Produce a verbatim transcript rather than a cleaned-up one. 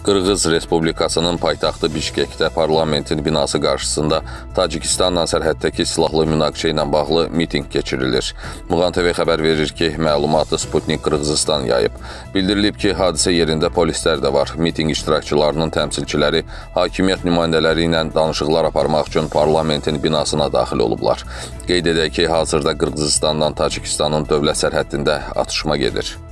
Qırğız Respublikasının paytaxtı Bişkekdə parlamentin binası qarşısında Tacikistanla sərhəddəki silahlı münaqişə ilə bağlı mitinq keçirilir. Muğan T V xəbər verir ki, məlumatı Sputnik Qırğızistan yayıb. Bildirilib ki, hadisə yerində polislər də var. Mitinq iştirakçılarının təmsilçiləri hakimiyyət nümayəndələri ilə danışıqlar aparmaq üçün parlamentin binasına daxil olublar. Qeyd edək ki, hazırda Qırğızistandan Tacikistanın dövlət sərhəddində atışma gedir.